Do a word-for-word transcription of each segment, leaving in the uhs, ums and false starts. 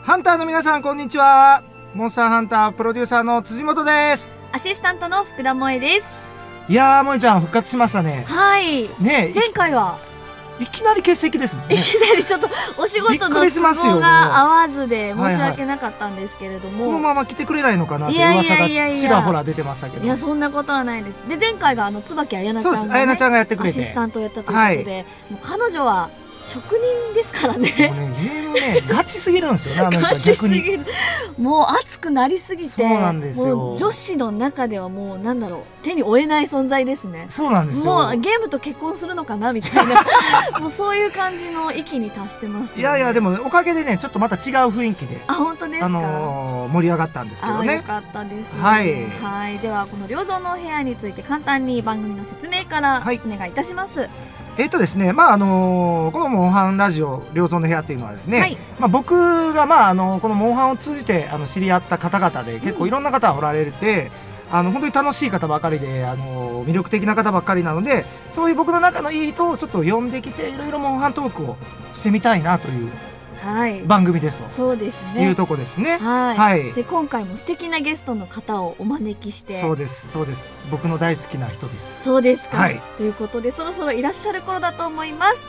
ハンターの皆さんこんにちは。モンスターハンタープロデューサーの辻本です。 アシスタントの福田萌です。 いやー、萌ちゃん復活しましたね。 はい。 ねえ、 前回はいきなり欠席ですもんね。 いきなりちょっとお仕事の都合が合わずで申し訳なかったんですけれども、 このまま来てくれないのかなって噂がちらほら出てましたけど。 いや、そんなことはないです。で、前回があの椿彩菜ちゃんが、ね、 そうです、彩菜ちゃんがやってくれてアシスタントをやったということで、はい、もう彼女は職人ですからね。もうね、 ゲームね、ガチすぎるんですよね。あのガチすぎる。もう熱くなりすぎて、 そうなんですよ。 もう女子の中ではもうなんだろう、手に負えない存在ですね。 そうなんですよ。 もうゲームと結婚するのかなみたいな、もうそういう感じの域に達してます、ね。 いやいや、でもおかげでね、ちょっとまた違う雰囲気で、 あ、本当ですか。 あのー、盛り上がったんですけどね。 よかったです、ね。 はい。 はい。ではこの良造の部屋について簡単に番組の説明からお願いいたします。はい、 えっとですね、まああのー、このモンハンラジオ良造の部屋っていうのはですね、はい、まあ僕がまああのこのモンハンを通じてあの知り合った方々で結構いろんな方がおられて、うん、あの本当に楽しい方ばかりで、あの魅力的な方ばっかりなので、そういう僕の仲のいい人をちょっと呼んできていろいろモンハントークをしてみたいなという。はい、番組ですと、 そうですね、 いうとこですね。 はい、はい、で今回も素敵なゲストの方をお招きして、 そうですそうです、僕の大好きな人です。 そうですか、 はい、 ということでそろそろいらっしゃる頃だと思います。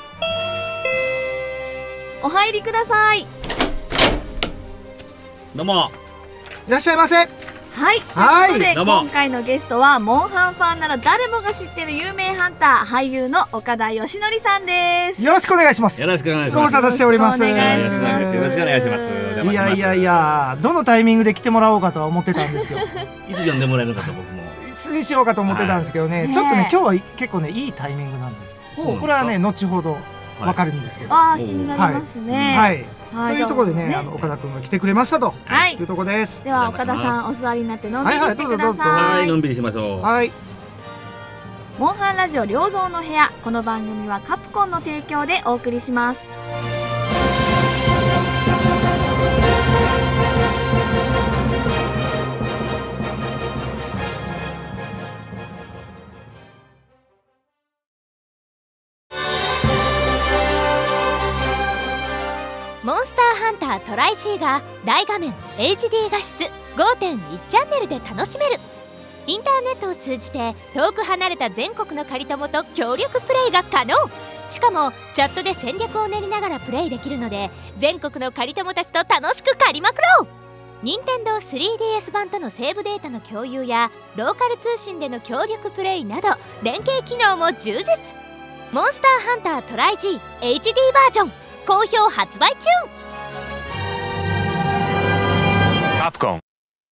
お入りください。 どうもいらっしゃいませ。 はい、はい、ということで今回のゲストはモンハンファンなら誰もが知ってる有名ハンター、俳優の岡田義則さんです。 よろしくお願いします。 よろしくお願いします。 ご無沙汰しております。 よろしくお願いします。 よろしくお願いします。 いやいやいや、どのタイミングで来てもらおうかとは思ってたんですよ。 いつ呼んでもらえるかと僕もいつにしようかと思ってたんですけどね、はい、ちょっとね今日は結構ねいいタイミングなんです。これはね後ほどわかるんですけど、 はい、ああ気になりますね。 はい、はいはい、というところでね、あの岡田君が来てくれましたと、はい、いうところです。 では岡田さんお座りになってのんびりしてください。 はい、のんびりしましょう。 はい。 モンハンラジオ良造の部屋、この番組はカプコンの提供でお送りします。 モンスターハンタートライ G が大画面 エイチディー 画質 ごてんいち チャンネルで楽しめる。インターネットを通じて遠く離れた全国の借り友と協力プレイが可能。しかもチャットで戦略を練りながらプレイできるので、全国の借り友たちと楽しく借りまくろう。任天堂 スリーディーエス 版とのセーブデータの共有やローカル通信での協力プレイなど連携機能も充実。モンスターハンタートライ G エイチディー バージョン好評発売中。 カプコン。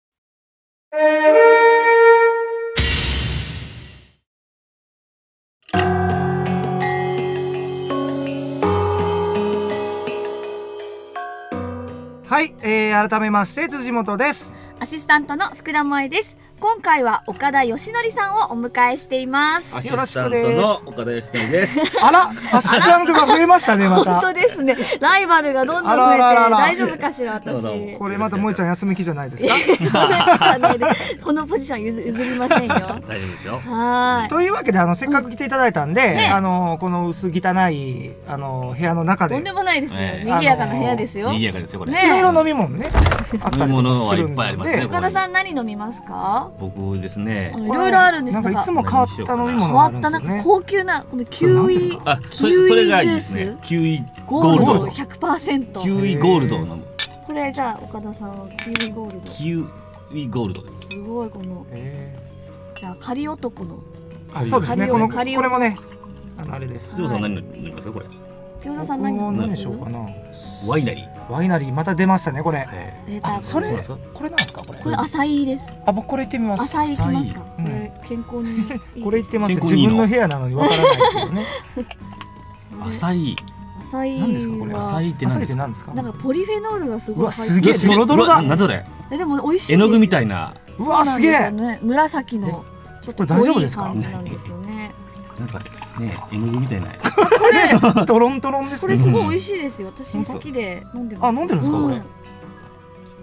はい、えー、改めまして辻本です。 アシスタントの福田萌です。今回は岡田義則さんをお迎えしています。 アシスタントの岡田義則です。 あら、アシスタントが増えましたね、また。 本当ですね。ライバルがどんどん増えて大丈夫かしら、私。 これまた萌ちゃん休み気じゃないですか。 そんなことはないです。このポジション譲譲りませんよ。大丈夫ですよ。 はい。 というわけで、あのせっかく来ていただいたんで、あのこの薄汚いあの部屋の中で。 とんでもないですよ。賑やかな部屋ですよ。 賑やかですよ、これ。 いろいろ飲み物ね。 飲み物はいっぱいありますね。 岡田さん何飲みますか？ 僕ですね。 いろいろあるんです。 なんかいつも変わった飲み物変わったなんか高級なこのキウイキウイジュース、キウイゴールドひゃくパーセント。 キウイゴールドを飲む。 これじゃあ岡田さんはキウイゴールド。 キウイゴールドです。 すごいこの。じゃあ仮男の。 あ、そうですね。このこれもね、あのあれです。 りょうさん何飲みますかこれ？ りょうさん何飲みます？ 何でしょうかな。 ワイナリー。 ワイナリーまた出ましたねこれ。 あ、 それこれなんですかこれ？ これアサイです。 あ、僕これ行ってみます。 アサイ行きますか？これ健康に。 これ行ってます。自分の部屋なのにわからないけどね。 アサイ。 アサイ。 何ですかこれ？アサイって何ですか？ なんかポリフェノールがすごい。 うわ、すげえドロドロだ。 何それ？ え、でも美味しい。 絵の具みたいな。 うわ、すげえ。 紫の。 これ大丈夫ですか？ なんですよね。 なんかね、絵の具みたいな。 これトロントロンです。 これすごい美味しいですよ。私好きで飲んでます。 あ、飲んでるんですかこれ？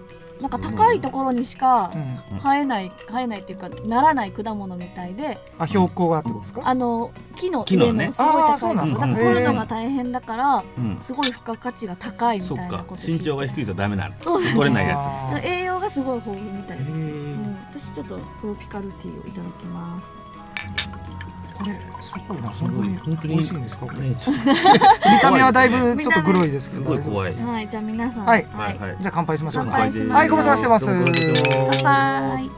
なんか高いところにしか生えない生えないっていうかならない果物みたいで、 あ、標高がってことですか？ あの木の木のね上のすごい高いところ、 あーそうなんですかだから取るのが大変だからうんすごい付加価値が高いみそっかたいなこと聞いて。 身長が低いとダメなのそうなんです取れないやあー栄養がすごい豊富みたいですよ、 へーうん、私ちょっとトロピカルティーをいただきます。 これすごいな、 すごい本当に美味しいんですかこれ？ ねちょっ見た目はだいぶちょっとグロいですすけど。 ごい怖いはい、じゃあ皆さん、 はいとはいはいじゃあ乾杯しましょうか。 乾杯しましょうはい、ご無沙汰してます。 どうもご無沙汰してます乾杯。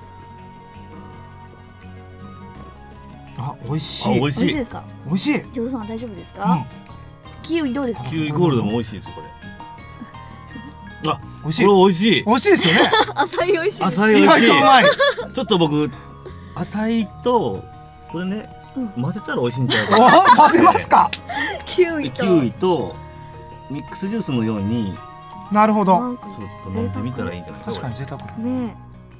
あ、美味しあ、 い。 美味しい美味しいですか？ 美味しい。 ジョーさんは大丈夫ですうんか？キウイどうですか？ キウイゴールドも美味しいですこれあ、 美味しい。 これ美味しい美味しいですよね。 浅い美味しいです。 意浅い美味しい外とうまい。 ちょっと僕浅いとこれねうん混ぜたら美味しいんちゃうかなお、混ぜますか。 キウイと。 キウイとミックスジュースのようになるほど。 なんかちょっと飲んでみたらいいんじゃないですか確かに贅沢。 ね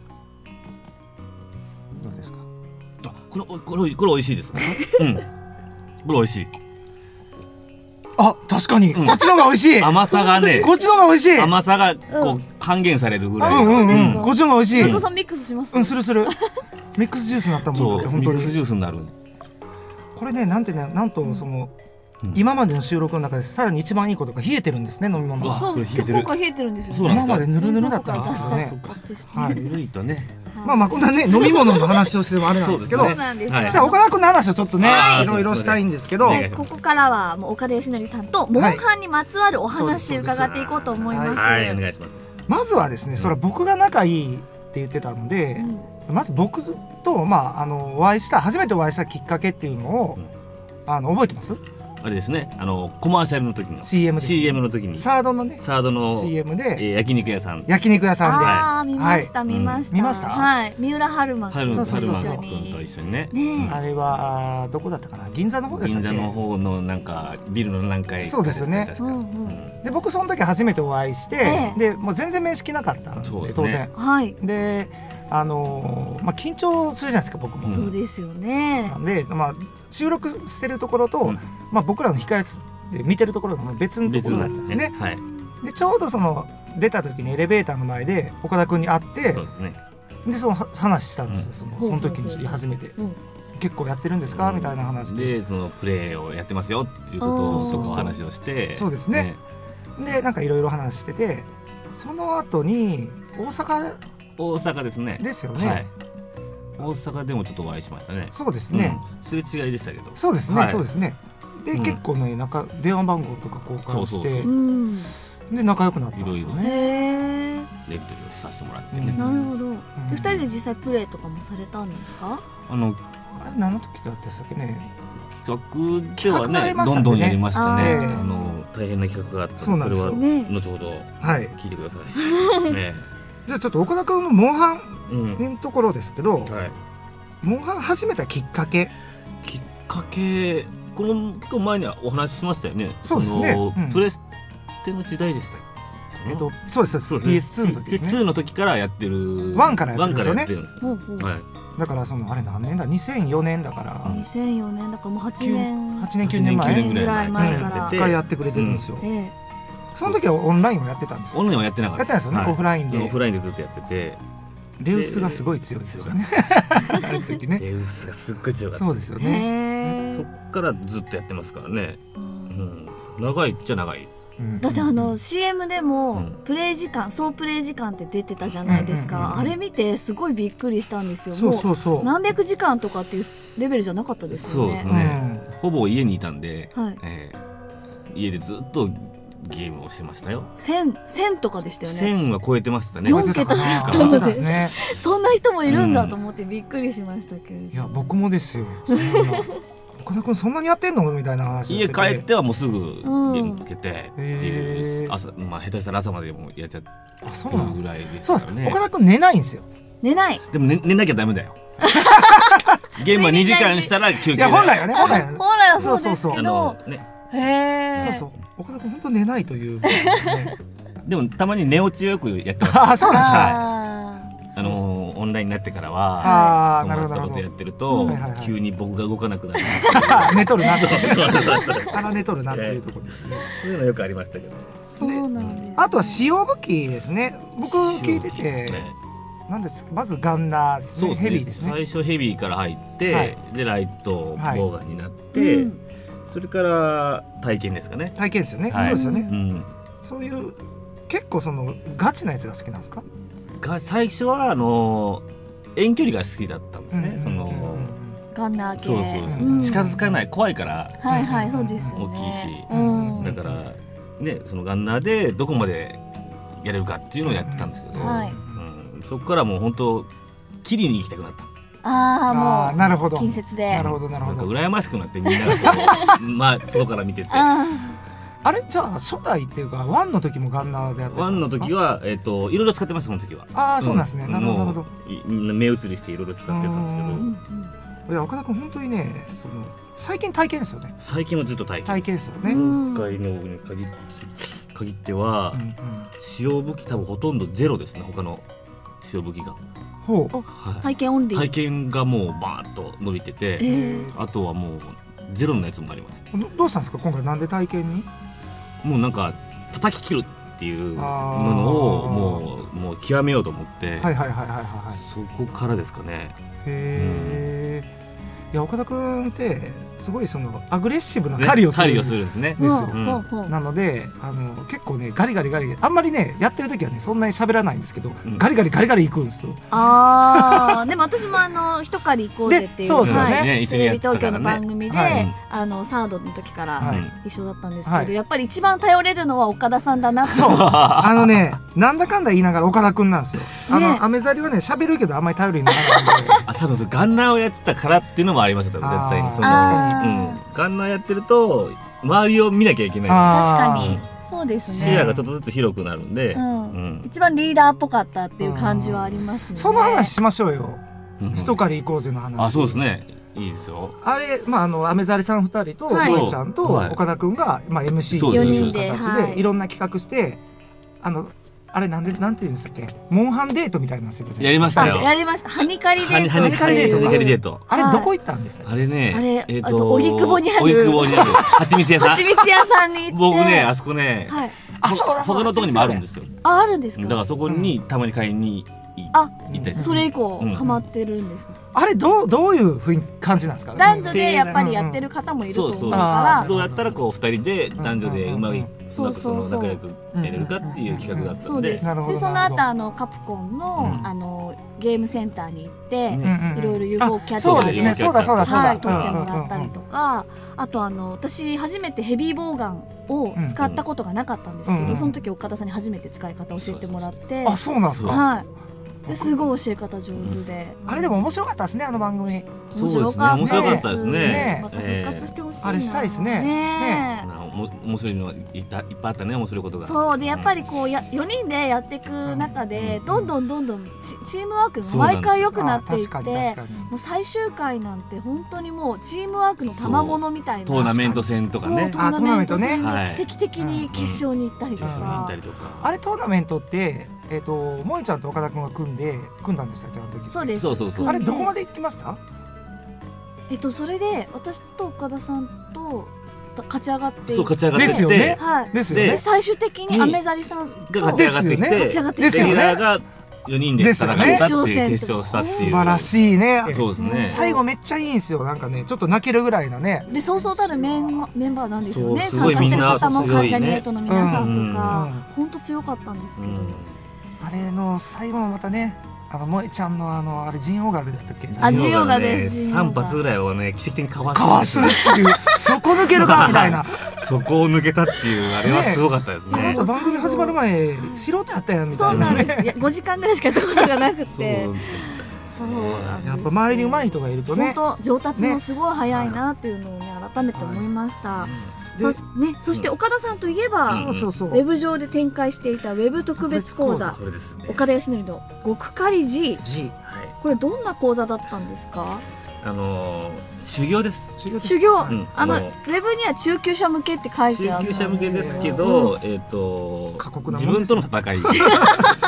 どうですか。 あ、これこれこれ美味しいですうんこれ美味しいあ、確かに。 うんこっちの方が美味しい。 甘さがねこっちの方が美味しい。 甘さがこうう半減されるぐらいうんうんうん。 本当ですかこっちの方が美味しい。 え、ジョーさんミックスします？ うん、するする。ミックスジュースになったもんそうだって本当ミックスジに。 ュースになるこれね、なんてね、なんとそのうん今までの収録の中でさらに一番いいことが冷えてるんですね、飲み物うわが。 そう、 これ冷えてる今回冷えてるんですよね。 そうなんですか今までぬるぬるだったんですけどね冷蔵庫から出し。たってしてはい。 ぬるいとねまあまあこんなね飲み物の話をしてもあれなんですけど、 そうそうなんですよ。 はいさあ岡田君の話をちょっとねあーいろいろしたいんですけど、 お願いしますここからはもう岡田義則さんとモンハンにまつわるお話伺っていこうと思います。 はいお願いしますまずはですね、それは僕が仲いいって言ってたので、まず僕とまああのお会いした初めてお会いしたきっかけっていうのを、あの覚えてます？ あれですねあのコマーシャルの時のシーエム です。 シーエム の時にサードのねサードのシーエムえでー焼肉屋さん焼肉屋さんで、 ああ見ましたはい見ました。 うん見ましたはい。三浦春馬君と春そうそうそう春馬一緒に君と一緒にねねあれはどこだったかな、銀座の方でしたっけ？ 銀座の方のなんかビルの何階かそうですよね確かうんうんうんで僕その時初めてお会いして、 ええでもう全然面識なかったんでそうですね当然はい。 であのーまあ緊張するじゃないですか僕も。 うんそうですよねな。んで、まあ、収録してるところと、 うんまあ、僕らの控え室で見てるところがもう別のところだったんですね。 はいでちょうどその出た時にエレベーターの前で岡田君に会ってそうですねでそのは話したんですよ、 うんそのその時に初めてうん 「結構やってるんですか?」みたいな話で、 でそのプレーをやってますよっていうこととかお話をしてそうですねでなんかいろいろ話しててその後に大阪大阪ですねですよね、 はい大阪でもちょっとお会いしましたねそうですね、 うんすれ違いでしたけどそうですね、 はいそうですねで、 うん結構ねなんか電話番号とか交換してそうそううん。 で仲良くなったんですよいろいろね。 へえ。 レクトリをさせてもらってねうんなるほど。 うんで二人で実際プレイとかもされたんですか？ あのあれ何の時だったでしたっけね。 企画では企画があねりましたねどんどんやりましたねあーあの大変な企画があったのそうなんですよそれねは後ほどはい。 聞いてくださいねじゃあちょっと岡田君のモンハンうんのところですけど、 はいモンハン始めたきっかけ。 きっかけこの結構前にはお話ししましたよねそうですねのうんプレステの時代でしたっけえっとそうですそうです。ピーエスツー の時ですね。 ツーの時からやってるワンからやってるんですよねワンからやってるんですよほうほう。 はいだからそのあれ何年だにせんよねんだからにせんよねんだからもうはちねんはちねんきゅうねんまえはちねんきゅうねんぐらい前からからやってくれてるんですよ。 ええ。 その時はオンラインをやってたんですよ。 オンラインはやってなかったやってないですよね、 はいオフラインでオフラインでずっとやっててレウスがすごい強いですよね。あの時ね。 レウスがすっごい強かったそうですよね。 へえ。 そっからずっとやってますからね、 ううんん、長いっちゃ長いうんだってあの シーエム でもうんプレイ時間総プレイ時間って出てたじゃないですうんうんうんうんか。あれ見てすごいびっくりしたんですよ。 そうもそうそうう。 何百時間とかっていうレベルじゃなかったですよね。 そうですね、ほぼ家にいたんで、 はい。 えー家でずっとゲームをしてましたよ千千とかでしたよね。 せんは超えてましたねよん桁だったので超えてたんですね。 そんな人もいるんだと思ってびっくりしましたけれど。 いや僕もですよ。そんな岡田君そんなにやってんのみたいな話をして家帰ってはもうすぐゲうんームつけてっていへーう朝、まあ、下手したら朝までもやっちゃってあそうなんですか。 るぐらいですそうです。 からね岡田君寝ないんですよ。 寝ない。 でも寝寝なきゃダメだよゲームはにじかんしたら休憩いだよや本来はね本来はね。 本来はそうですそうあけどの。ねへえ。 そうそう。岡田君本当寝ないという。ねでもたまに寝落ちをよくやってますあそうなんですか。 ああのーオオンラインになってからはあーなるほど友達とことやってるとはいはいはい急に僕が動かなくなる寝とるなってそうそうそうそう腹寝とるなっていうところですね。 そういうのよくありましたけど。 そうなんです。 あとは塩武器ですね。僕聞いててねなんですか、まずガンナーですね。 そうですねヘビーですね。 最初ヘビーから入って、 はいでライトボウガンになって、 うんそれから体験ですかね。 体験ですよね。 はいそうですよね。 うん、 そういう結構そのガチなやつが好きなんですか。 が最初はあの遠距離が好きだったんですね。 うんそのガンナー系。 そうそうそう、 うん近づかない怖いからはいはいそうですよね。 大きいしうんだからねそのガンナーでどこまでやれるかっていうのをやってたんですけど、 はいうん、そこからもう本当切りに行きたくなった。 あああもうあなるほど。 近接で。 なるほどなるなんかほど。 羨ましくなってみんながこうまあ外から見てて。 ああれじゃあ初代っていうかワンの時もガンナーでやってたワンの時は。 はえっ、といろいろ使ってましたその時は。 ああそうなんですね。 うんなるほどなるほど。 もうい目移りしていろいろ使ってたんですけど、 うんーうんいや岡田君本当にねその最近体験ですよね。 最近はずっと体験。 体験ですよね。 ううんん今回のに限って限っては、 うん。 使用武器多分ほとんどゼロですね他の使用武器が。 ほう。 はい体験オンリー。 体験がもうバーッと伸びてて、 えーあとはもうゼロのやつもあります。 どどうしたんですか今回なんで体験に。 もうなんか叩き切るっていうのあーをもうもう極めようと思って、 はいはいはいはいはいはい。 そこからですかね。 へえ。いや岡田君ってすごいそのアグレッシブな狩りをする。 狩りをするんですね。 ですよほうほうほうなのであの結構ねガリガリガリあんまりねやってる時はねそんなに喋らないんですけど、 んガリガリガリガリいくんですよ。 ああでも私もあの一狩り行こうぜっていうでそうですよねはいね一緒にやテレビってたからね東京の番組で、 はいあのサードの時からはい一緒だったんですけど、 はいやっぱり一番頼れるのは岡田さんだなって。 そうあのねなんだかんだ言いながら岡田君なんですよ。あねのアメザリはね喋るけどあんまり頼りにならないんで。 あ多分それガンナーをやってたからっていうのもありますよ多分絶対に。 あーそのあーうん、ガンナーやってると周りを見なきゃいけない。 確あーかにそうです視ね。 野がちょっとずつ広くなるんで、 うんうん一番リーダーっぽかったっていう感じはありますよね。 その話しましょうよ。 うん一狩り行こうぜの話。 あそうですねいいですよ。 あれまああのアメザリさんふたりとはいジョイちゃんとはい岡田君がまあ エムシーそうとですいうよにんで形はいでいろんな企画してあのあれなんでなんていうんですっけモンハンデートみたいなのしてやりましたよやりました。ハニカリデートハニハニカリデートハニカリデート。 あれはいどこ行ったんですか。 あれねあれえっあと荻窪にある荻窪にある蜂蜜屋さん蜂蜜屋さんに行って。 僕ねあそこね、 はい。 あそうだそうだ他のとこにもあるんですよ。 ああるんですか。 だからそこにたまに買いにあ行ったりそれ以降うんハマってるんです。 あれどうどういう雰囲気感じなんですか。 男女でやっぱりやってる方もいると思うそうそうから。 どうやったらこう二人で男女でうまくうそうまくその仲良くやれるかっていう企画だったんでそうです。 なるほどでそのなるほど後あのカプコンのうんあのゲームセンターに行ってねうんうんうんいろいろ ユーフォー キャッチそうですねそうだそうだそうだ。 はい、撮ってもらったりとか、あとあの私初めてヘビーボウガンを使ったことがなかったんですけど、 うんうんその時岡田さんに初めて使い方を教えてもらって、 あそうなんですか。 はい、ですごい教え方上手で、 あれでも面白かったですねあの番組。 そうですね面白かったですねねまた復活してほしいな、 あれしたいですねねえなおも面白いのはいたいっぱいあったね面白いことが。 そうでやっぱりこうやよにんでやっていく中で、 うんどんどんどんどんチチームワークがそうなんです毎回良くなっていってあ確かに確かに。 もう最終回なんて本当にもうチームワークの賜物みたいなトーナメント戦とかねそうトーナメント戦あトーナメントねで奇跡的に決勝に行ったりと決勝に行っかたりとか。 あれトーナメントってえっと萌ちゃんと岡田君が組んで組んだんでしたっけあの時。 そうですそうそうそうあれどこまで行きました。 えっとそれで私と岡田さんと勝ち上がっていそう勝ち上がってですよねってはいでですよね。 で最終的にアメザリさんがと勝ち上がってきて勝ち上がってきてですよねレギュラーがよにんで戦ったっていうですよね決勝したっていう。 素晴らしいね。 そうですね。 最後めっちゃいいんですよなんかねちょっと泣けるぐらいのね。 でそうそうたるメンメンバーなんですよね。 そうすごい参加してる方もみんな関ジャニエイトの皆さんとかうん本当強かったんですけど、 うんあれの最後もまたねあの萌ちゃんのあのあれジンオーガルだったっけ。 あジンオガですジンオガ三発ぐらいをね奇跡的にかわす。 かわすっていうそこ抜けるかみたいな。 そこを抜けたっていうあれはすごかったですね。 あなた番組始まる前素人やったやんみたそいうなね。 なんです。いやごじかんぐらいしかやったことがなくて、 そうそうなんです。 やっぱ周りに上手い人がいるとね。 本当上達もすごい早いなっていうのをね改めて思いました。そでねそして岡田さんといえば、 うんそうそうそう。 ウェブ上で展開していたウェブ特別講座それですね。 岡田義則の極狩り G。 G はい。 これどんな講座だったんですか？ あのー修行です。 修行、 んあのウあのェブには中級者向けって書いてあ中る級者向けですけど、えっと過酷なもんです自分との戦い。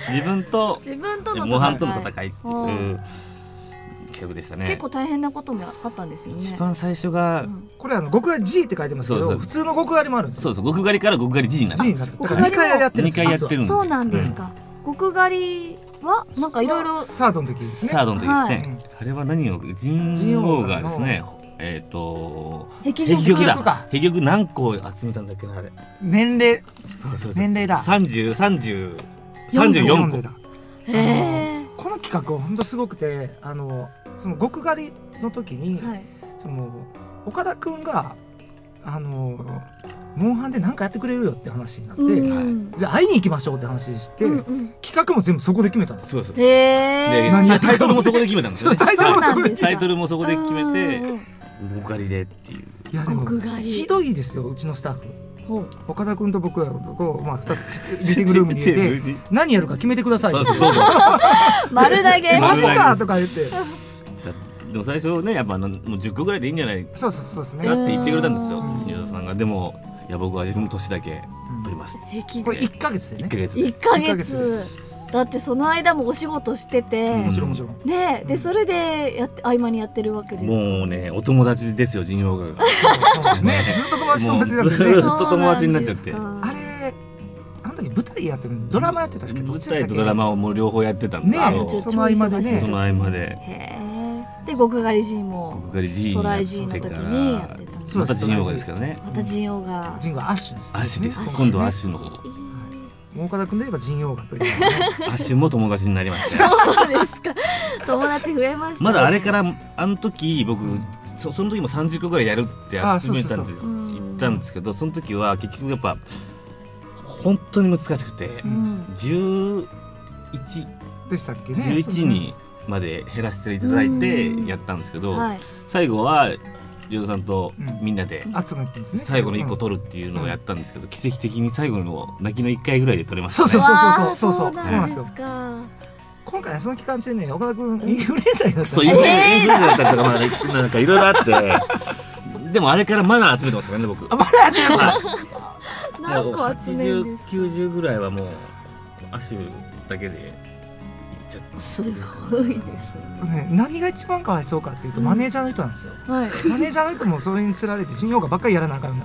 自分と自分とのモンハンとの戦いっていう企画でしたね。 結構大変なこともあったんですよね。 一番最初が、うん、 これあの極狩り G って書いてますけど、そうそう普通の極狩りもあるんですよ。 そうそう極狩りから極狩り G になったんです。 だからにかいやってるんです。 にかいやってるんで。 そうなんですか。うん、極狩りはなんかいろいろサードの時ですね。 サードの時ですね。はい、あれは何を人王がですね。えっと壁玉だ。壁玉何個集めたんだっけなあれ。 年齢年齢だ。 三十三十三十四個。 へえ。 この企画は本当すごくて、あのその極狩りの時に、はい、その岡田くんがあのモンハンで何かやってくれるよって話になって、はい、じゃあ会いに行きましょうって話して、うんうん、企画も全部そこで決めたんです。 そうそう。へー。タイトルもそこで決めたんですよ。タイトルもそこで決めて極狩りでっていう。 いやでもひどいですようちのスタッフ。岡田君と僕らとまあふたつリビングルームに入れて何やるか決めてください。 丸投げ。 マジかとか言って。 でも最初ねやっぱあのもうじゅっこぐらいでいいんじゃないかってそうそうそうですね。 言ってくれたんですよ西田さんが。でもいや僕は自分の年だけ取ります。 これいっかげつでね。 いっかげつ。 いっかげつ。だってその間もお仕事してて、 もちろんもちろん。 ねでそれでやって合間にやってるわけですか。 もうねお友達ですよ陣容が。 ねずっと友達友達だってね。 ずっと友達になっちゃって。 あれあの時舞台やってるドラマやってたしけど。 舞台とドラマをもう両方やってたんで。 その合間でね。 その合間で。 へえ。で極狩り G も極狩り G トライ G の時にやってたんです。 また陣容がですけどね。 また陣容が。 陣容アッシュです。 アッシュです。今度はアッシュの方。 岡田君といえば陣容がという。 アッシュも友達になりました。 そうですか。友達増えました。 まだあれからあの時僕そその時もさんじゅっこぐらいやるって集めたんで言ったんですけど、その時は結局やっぱ本当に難しくてじゅういちでしたっけね。 じゅういちにまで減らしていただいてやったんですけど、最後は亮さんとみんなで最後のいっこ取るっていうのをやったんですけど、奇跡的に最後の泣きのいっかいぐらいで取れましたね。 そうそうそうそうそうそうそうなんですよ。 今回その期間中ね岡田君インフルエンザになった。 そうインフルエンザだったりとかまあなんかいろいろあってでもあれからまだ集めてますからね僕。 まだ集めてます。 何個集めるんですか。 はちじゅう、きゅうじゅうぐらいはもう足だけで。 すごいですね。何が一番かわいそうかっていうとマネージャーの人なんですよ。マネージャーの人もそれにつられて陣容がばっかりやらなあかん。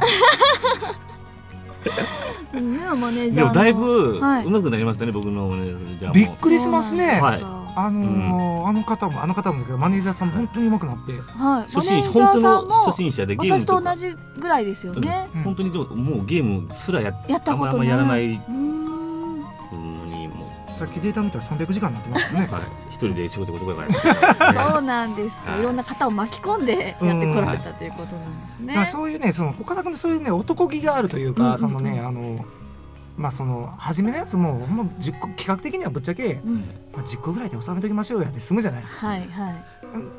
でもだいぶ上手くなりましたね僕のマネージャーも。 びっくりしますね。あのあの方もあの方もだけどマネージャーさんも本当に上手くなって。 初心者本当の初心者でゲーム私と同じぐらいですよね。 本当にもうゲームすらやったことない。やらない。 さっきデータ見たらさんびゃくじかんになってますよね。 はい、一人で仕事ことがそうなんですか。いろんな方を巻き込んでやってこられたということなんですね。 そういうね、その岡田君のそういうね男気があるというか、そのねあのまあその初めのやつもほんまじゅっこ企画的にはぶっちゃけまあじゅっこぐらいで収めときましょうやで済むじゃないですか。 はいはい。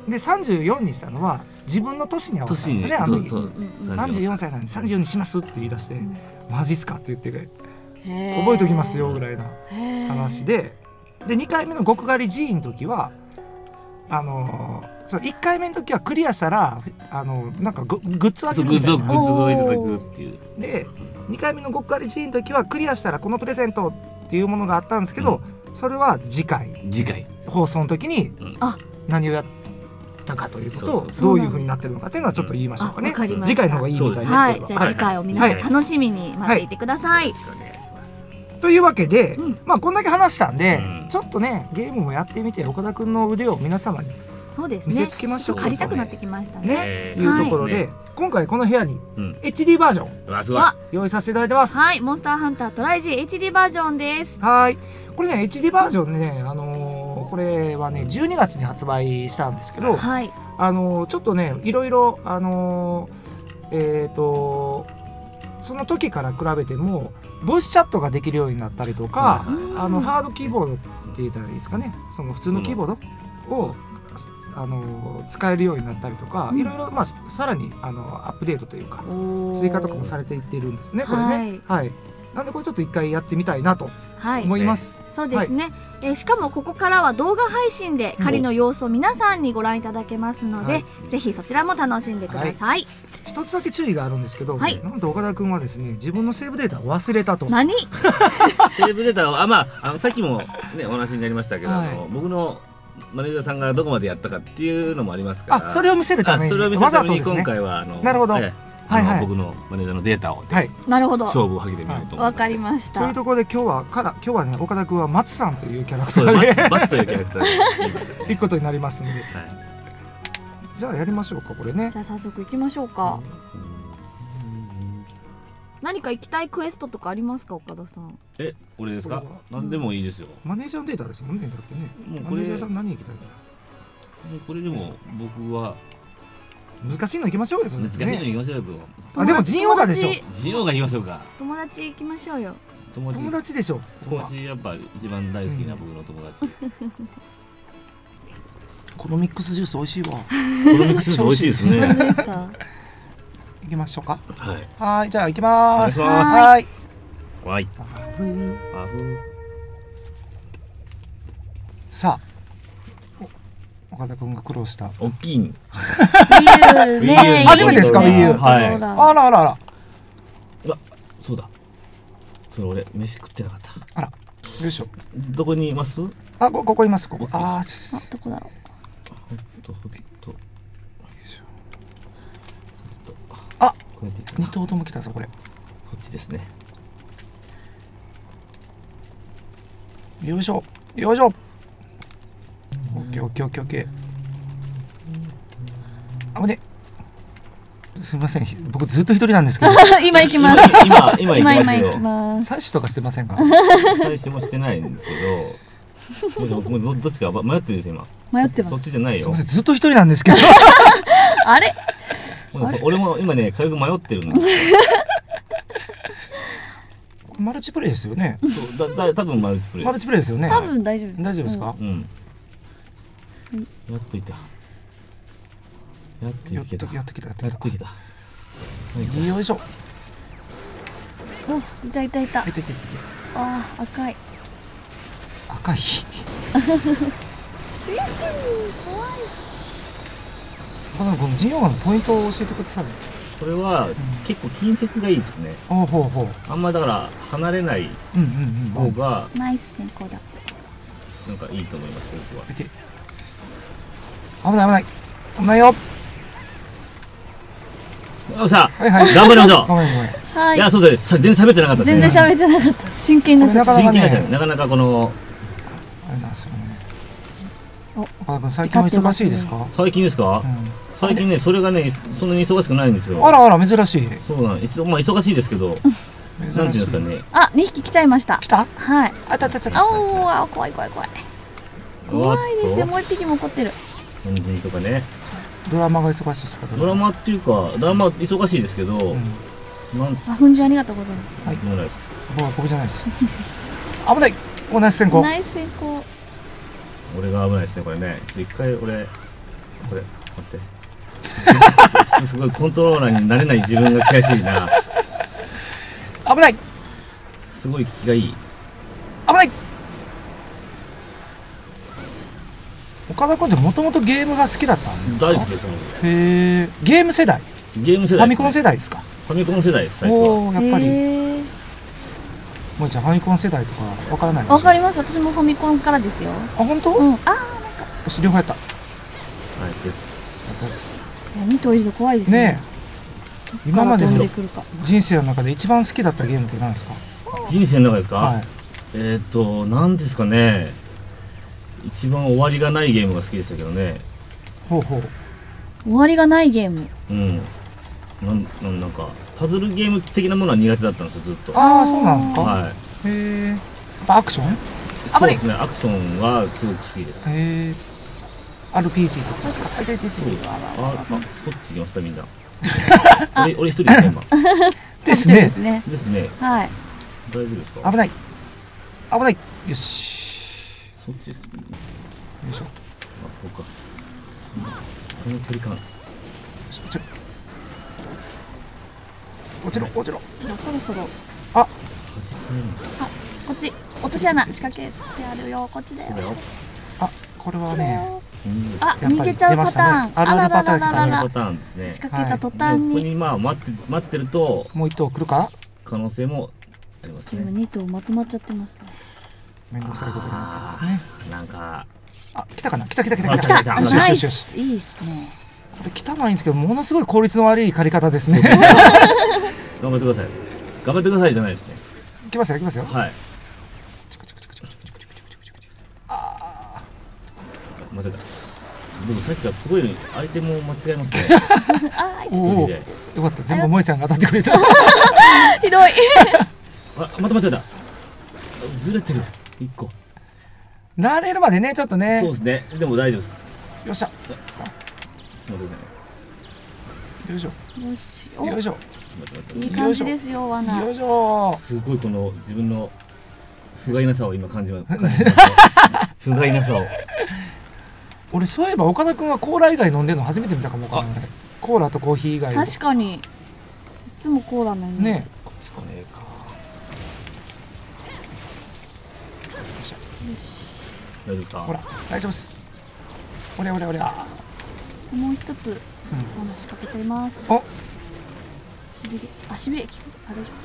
でさんじゅうよんにしたのは自分の年に合わせたんですね。あの時さんじゅうよんさいなんでさんじゅうよんにしますって言い出してマジっすかって言ってくれ。覚えときますよぐらいな話で。でにかいめの極狩り G の時はあのー、そういっかいめの時はクリアしたらあのなんかグッズを開けるみたいな。 グッズをいただくっていう。 でにかいめの極狩り G の時はクリアしたらこのプレゼントっていうものがあったんですけど、うん、それは次回次回放送の時に何をやったかということをどういうふうになってるのかっていうのはちょっと言いましょうかね。次回の方がいいみたいですけど、 はい、じゃあ次回を皆さん楽しみに待っていてください。 というわけで、うん、まあこんだけ話したんで、うん、ちょっとねゲームもやってみて岡田君の腕を皆様に見せつけましょう。 借りたくなってきましたね。 ねいうところで、はい、今回この部屋に エイチディー バージョンは用意させていただいてます。 はい、モンスターハンタートライ G エイチディー バージョンです。 はい、これね エイチディー バージョンね、あのー、これはねじゅうにがつに発売したんですけど、はい、あのー、ちょっとねいろいろあのー、えっとその時から比べてもボイスチャットができるようになったりとか、あのハードキーボードって言ったらいいですかね、その普通のキーボードをあの使えるようになったりとか、いろいろまあさらにあのアップデートというか追加とかもされていってるんですね、これね。はい。なんでこれちょっと一回やってみたいなと思います。 そうですね。えー、しかもここからは動画配信で狩りの様子を皆さんにご覧いただけますので、はい、ぜひそちらも楽しんでください。 はい、 一つだけ注意があるんですけど、はい、なんと岡田君はですね自分のセーブデータを忘れたと。 何セーブデータをあまああのさっきもねお話になりましたけど、はい、あの僕のマネージャーさんがどこまでやったかっていうのもありますから、 あそれを見せるためにそれを見せるために今回はあのなるほど、ええはいはい、僕のマネージャーのデータを、 はい、なるほど勝負をかけてみようと思います。 わかりました。 というところで今日はから今日はね岡田君は松さんというキャラクターで松というキャラクターで行くことになりますので、はい、じゃあやりましょうかこれね。 じゃあ早速行きましょうか。何か行きたいクエストとかありますか岡田さん。 え俺ですか。何でもいいですよ。 マネージャーのデータですもんねだってね。もうこれマネージャーさん何行きたいか。 もうこれでも僕は難しいの行きましょうよ。 難しいの行きましょうよ。 あでも陣王だでしょ。 陣王が行きましょうか。 友達行きましょうよ。 友達でしょ。 友達やっぱ一番大好きな僕の友達。 このミックスジュース美味しいわ。このミックスジュース美味しいですね。 行きましょうか。 はい。 はいじゃあ行きます。 はい。はい。さあ。岡田君が苦労した大きいね初めてですか Wii U。 はい。 あらあらあら。あそうだそれ俺飯食ってなかった。 あらよいしょ。 どこにいます？ あこここいますここ。ああどこだろう。 ほっとほっとあ二頭とも来たぞこれ。こっちですね。 よいしょよいしょ。オッケーオッケーオッケーオッケー。あぶね。すみません僕ずっと一人なんですけど。 今行きます。 今今今今行きます。 採取とかしてませんか。 採取もしてないんですけど。もうどどっちか迷ってるんです今。 迷ってます。 そっちじゃないよ。 ずっと一人なんですけど。 あれ。 俺も今ね軽く迷ってるの。 マルチプレイですよね。 そうだだ多分マルチプレイ。 マルチプレイですよね。 多分大丈夫。 大丈夫ですか。 うんやっといた。やっといた。 やっときた。やっときた。 よいしょ。 お、いたいたいた。ああ、赤い。 赤い。怖い。このジオンのポイントを教えてください。 これは結構近接がいいですね。 ほうほうほう。 あんまだから離れない方がナイス先行だ。 なんかいいと思います僕は。 危ない危ない危ないよ。 よっしゃ、 はいはい、 頑張りましょう。 ごめんごめん。 はい。 いやそうです。全然喋ってなかったですね。 全然喋ってなかった。真剣になっちゃった。 真剣になっちゃう。なかなかこのあれなんですよね。お、最近は忙しいですか？ 最近ですか？最近ねそれがねそんなに忙しくないんですよ。 あらあら珍しい。 そうなんです。まあ忙しいですけど。なんていうんですかね。 あ、にひき来ちゃいました。 来た？ はい。 あたたた。 おお、怖い怖い怖い。怖いですよ。もう一匹も怒ってる。 本当にとかね。 ドラマが忙しいですか？ ドラマっていうかドラマ忙しいですけど、うん、 なんあ、ふんじありがとうございます。 はい、 もうないです。 僕じゃないです。危ない。おナイス先行。 ナイス先行。 俺が危ないですねこれね。一回俺これ待って。す, すごいコントローラーになれない自分が悔しいな。 危ない。 すごい効きがいい。 危ない。岡田君ってもともとゲームが好きだったんですか？ 大好きです。 へえ。ゲーム世代。 ゲーム世代、ね。 ファミコン世代ですか？ ファミコン世代です。最初は。 おお、やっぱり。もうじゃあファミコン世代とかわからないですか？ わかります。私もファミコンからですよ。 あ、本当？ うん。ああ、なんか。 よし、両方やった。 ナイスです。 に頭いると怖いですね。 ねえ。今までの人生の中で一番好きだったゲームって何ですか？ 人生の中ですか？ はい、 えっと何ですかね。一番終わりがないゲームが好きでしたけどね。 ほうほう。 終わりがないゲーム。 うん。なんなんなんかパズルゲーム的なものは苦手だったんですよずっと。 ああそうなんですか。 はい。 へえ。やっぱアクション？ そうですね。アクションはすごく好きです。 へえ。アールピージー とかですか？はいはいはい。 ああそっち行きましたみんな。俺俺一人ですね今。 ですね。 ですね。 ですね。 はい。 大丈夫ですか？ 危ない。危ない。よし。 そっちですね。 よいしょ。あ、 そうか。この距離感。 落ちろ。落ちろ。落ちろ。 じゃあそろそろ。 あ。 あ、こっち。落とし穴仕掛けてあるよ。こっちだよ。 あ、これはね。 あ、逃げちゃうパターン。 あるあるパターン。 あるパターンですね。 仕掛けた途端に。 ここにまあ待って待ってるともう一頭来るか？ 可能性もありますね。 二頭まとまっちゃってますね。 めんどくさいことになってますね。 なんかあ、来たかな？来た来た来た来た来た。 ナイス。いいですね。 これ汚いんですけどものすごい効率の悪い借り方ですね。 頑張ってください。頑張ってくださいじゃないですね。 来ますよ来ますよ。 はい。 ああ。 間違えた。でもさっきからすごいアイテムを間違えますね。 おお。よかった全部萌ちゃんが当たってくれた。 ひどい。 あ、また間違えた。ずれてる一個。 慣れるまでねちょっとね。 そうですね。でも大丈夫です。 よっしゃ。 さあ。ちょっと待ってください。 よいしょ。 よし。 よいしょ。 いい感じですよ罠。 よいしょ。 すごいこの自分の不甲斐なさを今感じます。不甲斐なさを。 俺そういえば岡田君はコーラ以外飲んでるの初めて見たかもわからない。コーラとコーヒー以外。 確かに。いつもコーラのイメージ。 ね。 こっちこねえか。 よし。 大丈夫ですか。 ほら大丈夫です。おれおれおれ。 もう一つ罠仕掛けちゃいます。 お。 しびれ。あしびれ。あ大丈夫。 大丈夫大丈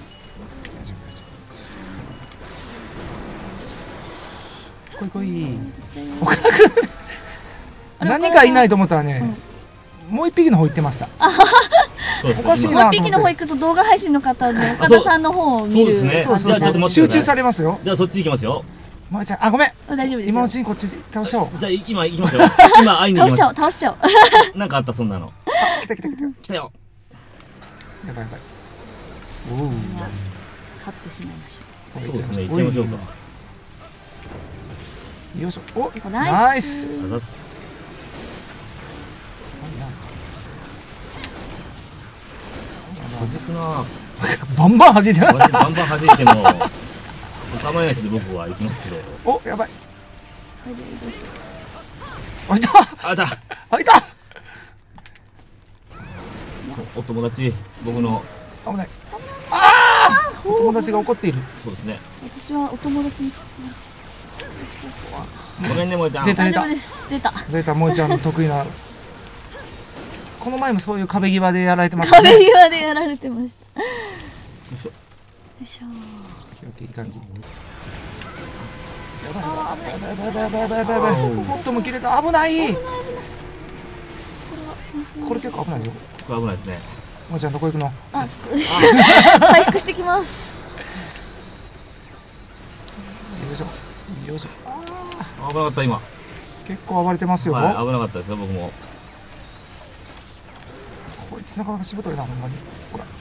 夫。来い来い。岡田君。何かいないと思ったらね、もう一匹の方行ってました。おかしいな。 もう一匹の方行くと動画配信の方で岡田さんの方を見る。 そうですね。 そうそう集中されますよ。 じゃあそっち行きますよ。 まあちゃん、あごめん。 大丈夫です。 今のうちにこっち倒しちゃおう。 じゃあ今行きますよ。今会いに行きます。 倒しちゃおう倒しちゃおう。 なんかあったそんなの。 来た来た来た来たよ。 やばいやばい。おお。 勝ってしまいましょう。そうですね。行っちゃいましょうか。 よいしょ。お、 ナイス。 弾くな。 バンバン弾いてバンバン弾いてもお構いなしで僕は行きますけど。 お、やばい。 あいた。あいた。 あいた。 お友達、僕の危ない。ああ。お友達が怒っている。 そうですね。 私はお友達に。 ごめんね、萌ちゃん。 大丈夫です。出た。 出た、萌ちゃんの得意な。この前もそういう壁際でやられてましたね。壁際でやられてました。よいしょ。よいしょ。 いい感じ。やばいやばいやばいやばいやばいやばいやばいやばい。ホットも切れた。危ない。これ結構危ないよ。 これ危ないですね。 萌ちゃんどこ行くの？ あ、ちょっと回復してきます。 よいしょ。よいしょ。 危なかった今。 結構暴れてますよ。 はい、危なかったですよ僕も。 こいつなかなかしぶといなほんまに。ほら。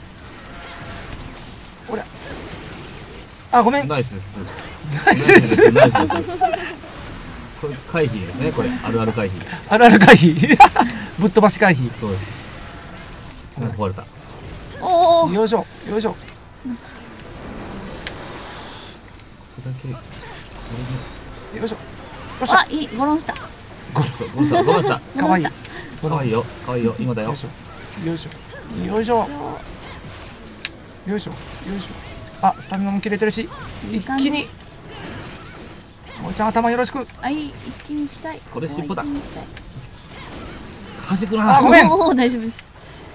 ほら。あ、ごめん。 ナイスです。 ナイスです。 ナイスです。これ回避ですね。これあるある回避。 あるある回避。ぶっ飛ばし回避。 そうです。壊れた。 おお。 よいしょ。よいしょ。ここだけ。 よいしょ。 あ、いい、ゴロンした。 ゴロンした、ゴロンした、ゴロンした。 可愛い。 可愛いよ、可愛いよ、今だよ。 よいしょ。よいしょ。よいしょ。よいしょ。あ、スタミナも切れてるし、一気に。もうちゃん頭よろしく。 はい、一気に行きたい。 これ尻尾だ。端くな。 あ、ごめん。 おお、大丈夫です。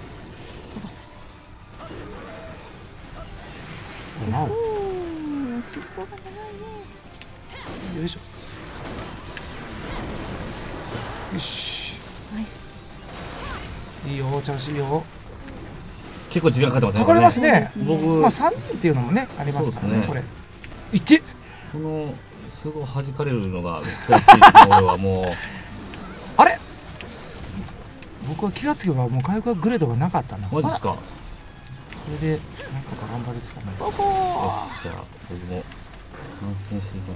おお、 尻尾が長いね。 よいしょ。よし。 ナイス。 いいよ、調子いいよ。 結構時間かかってますね。 かかりますね。 僕、 まあ三人っていうのもねありますからね。これ。いって。 このすごい弾かれるのが悔しいです俺はもう。 あれ。僕は気がつけばもう回復はグレードがなかったな。 マジですか。 それでなんとか頑張るですかね。 よし、じゃあ僕も参戦していきます。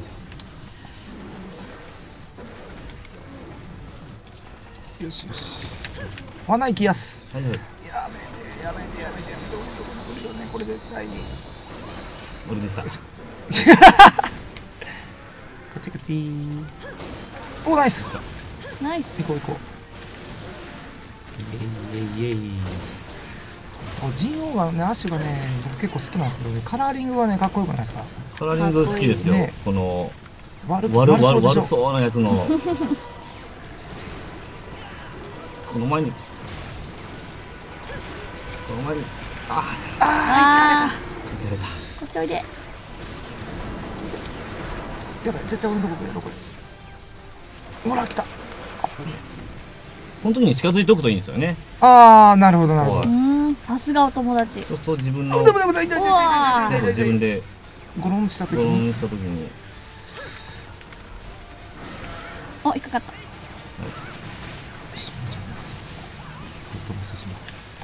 よしよし。罠行きやす。 大丈夫。 やめてやめてやめてやめて。これ絶対に。 俺でした。こっちこっち。お、ナイス。 ナイス。 行こう行こう。イエイイエイイエイ。ジンオウがね、アッシュがね、僕結構好きなんですけどね、カラーリングはね、かっこよくないですか。 カラーリング好きですよ。この悪悪悪悪そうなやつの。 この前にこの前にあああいかれた。 こっちおいで。 やばい、絶対俺のとこ来るよこれ。ほら来た。 この時に近づいておくといいんですよね。 ああ、なるほどなるほど。 うん、さすがお友達。 そうすると自分のでもでも痛い痛い痛い痛い痛い痛い痛い自分でゴロンした時ゴロに。 ンした時にお、引っかかった。 しまっちゃう。飛ばしてしまう。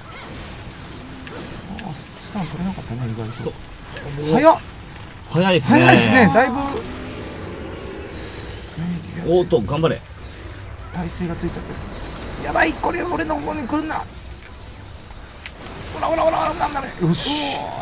ああ、スタン取れなかったね、意外と。早っ。 早いですね。 早いですね、だいぶ。 おーっと頑張れ。 体勢がついちゃってる。やばい、これ俺の方に来るな。ほらほらほらほら、なんだね。よし。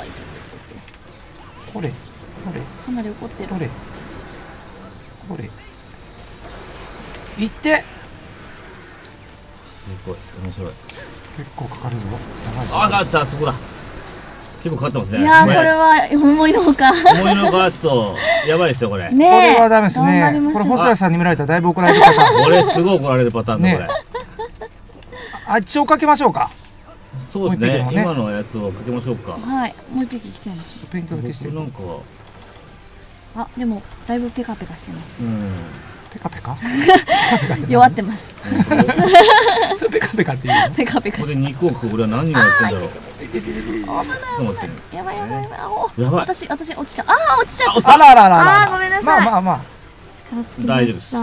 これ、これ。 かなり怒ってる。 これ。これ。いって。 すごい面白い。 結構かかるぞ。 あ、かかった、そこだ。結構かかってますね。 いやー、これは思いのほか。 思いのほかちょっとやばいですよこれ。 ねこれはダメですね。これ細谷さんに見られたらだいぶ怒られるパターン。 これすごい怒られるパターンだこれ。 あっちをかけましょうか。 そうですね。今のやつをかけましょうか。 はい、もう一匹いきたいです。 勉強だけしてる。 なんか。 あ、でもだいぶペカペカしてます。 うん。 ペカペカ？ 弱ってます。 それペカペカって言う。 ペカペカ。 ここで肉を食う俺は何をやってんだろう。 危ない危ない。やばいやばいやばい。 やばい。 私私落ちちゃう。ああ落ちちゃった。 あらららら。 あーごめんなさい。 まあまあまあ。 力尽きました。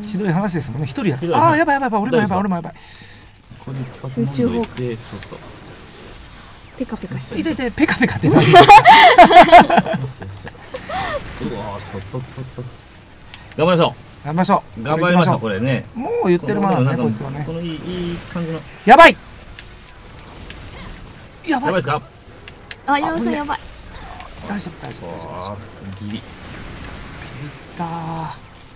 ひどい話ですもんね。一人や。ああやばいやばいやばい。俺もやばい俺もやばい。 集中フォーカス。ペカペカして。 いていてペカペカって何？うわとととと。頑張りましょう。 頑張りましょう。頑張りましょうこれね。 もう言ってるもんねこいつはね。 このいいいい感じの。 やばい。やばい。 やばいですか。 あ、岩尾さんやばい。 大丈夫大丈夫大丈夫。 ギリ。 ピリッター。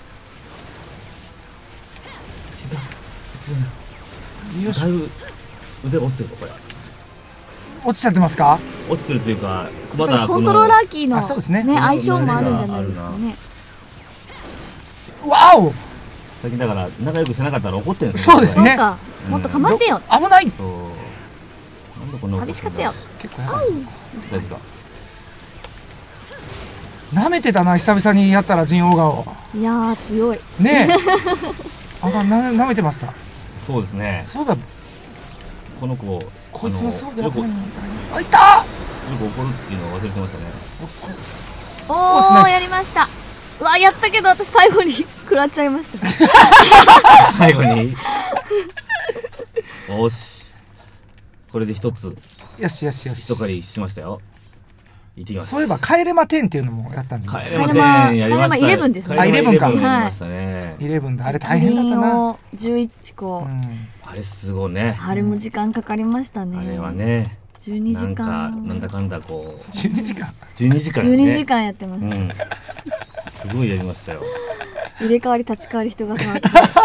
違う。よし。だいぶ腕落ちてるぞこれ。 落ちちゃってますか？ 落ちてるというか、まだコントローラーキーのそうですね。 ね相性もあるんじゃないですかね。 わお。 最近だから仲良くしてなかったら怒ってるんですよ。そうですね。 もっと構ってよ。 危ない。 なんでこんな寂しかったよ。 結構やばい。 大丈夫か。 舐めてたな久々にやったら陣王顔。 いやー強い。 ねえ。あがな舐めてました。 そうですね。 そうだ。 この子こいつのすごいやつ。あいた。 よく怒るっていうのを忘れてましたね。 おおやりました。うわやったけど私最後に食らっちゃいました。 最後に。よし。これで一つ。 よしよしよし。 一狩りしましたよ。行ってきます。 そういえば帰れまてんっていうのもやったんですよ。帰れまてんやりました。 イレブンですね。 あイレブンか。 はい。 イレブンだあれ大変だったな。 十一個。 あれすごいね。 あれも時間かかりましたね。 あれはね。 十二時間。 なんだかんだこう。 十二時間。 十二時間。 十二時間やってました。 すごいやりましたよ。 入れ替わり立ち替わり人が変わって。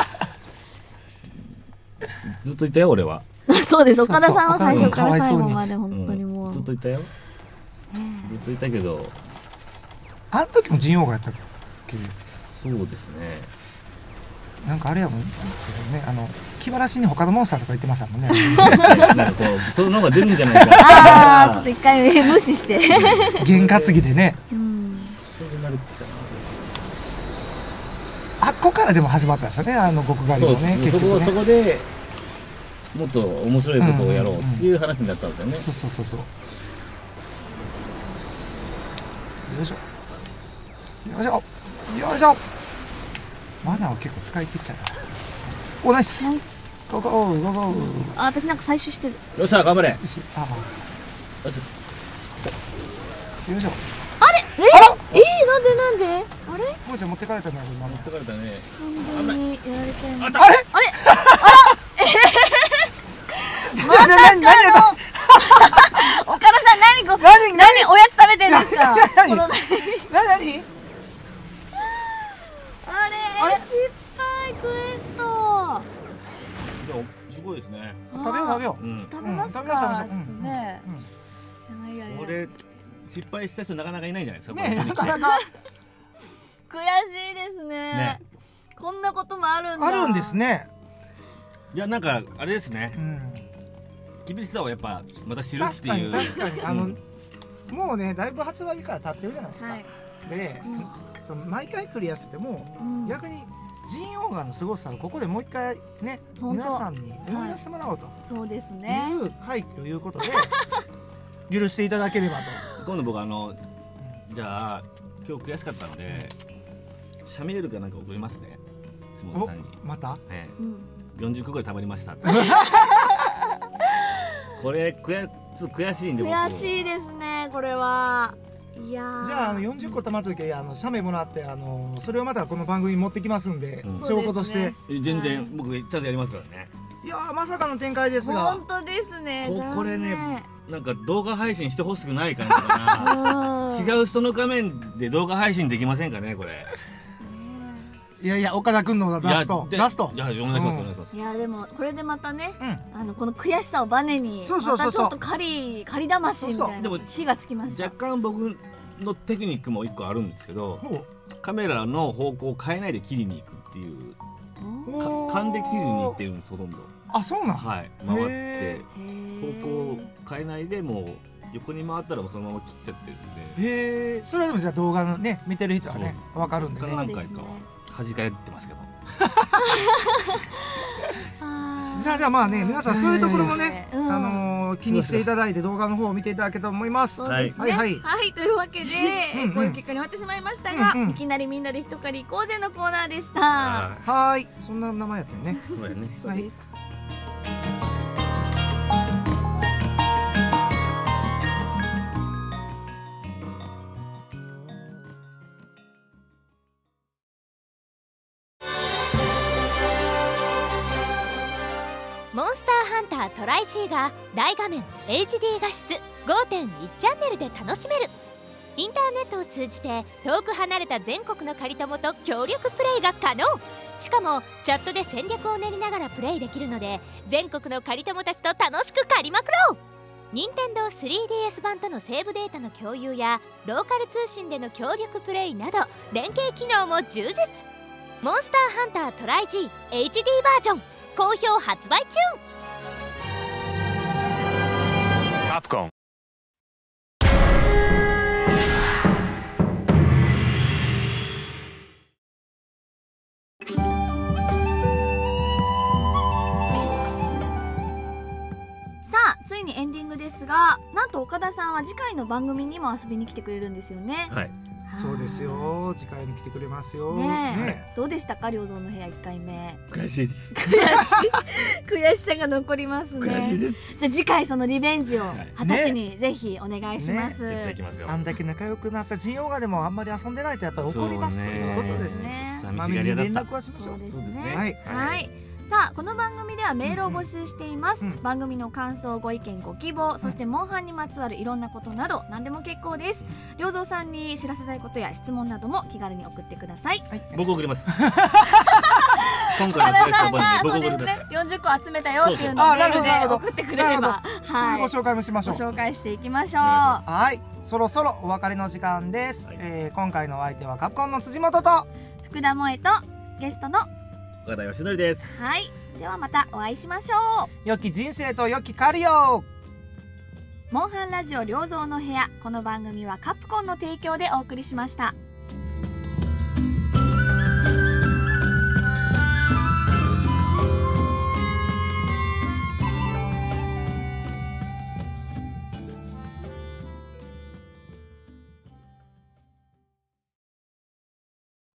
ずっといたよ俺は。 そうです。岡田さんは最初から最後まで本当にもう。 ずっといたよ。ずっといたけど。 あの時も陣王がやったっけ？ そうですね。 なんかあれやもんね、あの気晴らしに他のモンスターとか言ってましたもんね。 なんかこうその方が出るんじゃないか。 ああ、ちょっと一回無視して。 験担ぎでね。 うん。 そうなるってかな。あっこからでも始まったんですよね、あの極狩りもね。 そこそこでもっと面白いことをやろうっていう話になったんですよね。 そうそうそうそう。よいしょ。よいしょ。よいしょ。マナーを結構使い切っちゃった。おナイス。 ナイス。 ゴーゴーゴーゴー。 あ、私なんか採取してる。 よっしゃ頑張れ。よし。 よいしょ。 あれ？え？あら？えー、なんでなんで？あれ？ もうちゃん持ってかれたね。 持ってかれたね。 完全にやられちゃいました。 あれ？ あれ？あら？えへへ。まさかの。岡田さん何こ？何何おやつ食べてんですか？ 何？何？何？ あれ失敗クエスト。 すごいですね。 食べよう食べよう。食べますか。ちょっとね。 これ失敗した人なかなかいないじゃないですか。 ね、なかなか。 悔しいですね。こんなこともあるんだ。 あるんですね。 いやなんかあれですね、うん、厳しさをやっぱまた知るっていう。 確かに確かにあの、うん、もうねだいぶ発売から経ってるじゃないですか、はい、で、うん、その毎回クリアしても、うん、逆にジン・オーガンの凄さをここでもう一回ね皆さんに思い出してもらおうと、はい、 そうですねいう回ということで許していただければと。 今度僕あのじゃあ今日悔しかったのでシャメールかなんか送りますねスモールさんに。 また、 ええうん、よんじゅっこぐらいたまりましたってこれ悔ちょっと悔しいんで悔しいですねこれは。いやじゃあ、あのよんじゅっこたまった時あの写メもらってあのそれをまたこの番組に持ってきますんで、うん、証拠として、ね、 全然、はい、僕ちゃんとやりますからね。 いやまさかの展開ですが本当ですね。 こ, これねなんか動画配信してほしくない感じかな違う人の画面で動画配信できませんかねこれ。 いやいや岡田君のラストラストいやお願いします、うん、お願いします。 いやでもこれでまたね、うん、あのこの悔しさをバネにまたちょっと狩り狩り魂みたいな火がつきました。 若干僕のテクニックも一個あるんですけどカメラの方向を変えないで切りに行くっていう勘で切りに行ってるんですほとんど。 あそうなんはい回って方向を変えないでもう横に回ったらそのまま切っちゃってるんで。へえそれはでもじゃあ動画のね見てる人はね分かるんですね。 何回か弾かれてますけどじゃあじゃあまあね皆さんそういうところもね、うん、あのー、気にしていただいて動画の方を見ていただけたと思います。 そうですね、はいはい、はい、というわけでうん、こういう結果に終わってしまいましたが、うんうん、いきなりみんなで一狩り行こうぜのコーナーでした。 はい、そんな名前やったよね。 そうやね。 そうです。 モンスターハンタートライ G が大画面 エイチディー 画質 ごてんいち チャンネルで楽しめる。インターネットを通じて遠く離れた全国の借り友と協力プレイが可能。しかもチャットで戦略を練りながらプレイできるので全国の借り友たちと楽しく借りまくろう。任天堂 スリーディーエス 版とのセーブデータの共有やローカル通信での協力プレイなど連携機能も充実。モンスターハンタートライ G エイチディー バージョン好評発売中。 カプコンさあついにエンディングですがなんと岡田さんは次回の番組にも遊びに来てくれるんですよね。 はいそうですよ次回に来てくれますよ。ねねどうでしたか良三の部屋いっかいめ。 悔しいです。 悔しい悔しさが残りますね。 悔しいです。 じゃあ次回そのリベンジを果たしにぜひお願いします。 ね、絶対行きますよ。 あんだけ仲良くなったジンオーガでもあんまり遊んでないとやっぱり怒りますということですね。 寂しがり屋だった。 連絡はしましょう。 そうですね。 はい、 はいさあこの番組ではメールを募集しています、うんうん、番組の感想ご意見ご希望、うん、そしてモンハンにまつわるいろんなことなど何でも結構です。良三さんに知らせたいことや質問なども気軽に送ってください、はい、 僕送ります今回のゲスト番組僕送ります。そうですねよんじゅっこ集めたよっていうのをメールで送ってくれればはい、ご紹介もしましょう。 ご紹介していきましょう。 はいそろそろお別れの時間です、はい、えー、今回のお相手はカプコンの辻本と福田萌とゲストの岡田義則です。 はいではまたお会いしましょう。良き人生と良き狩りを。 モンハンラジオ良三の部屋。この番組はカプコンの提供でお送りしました。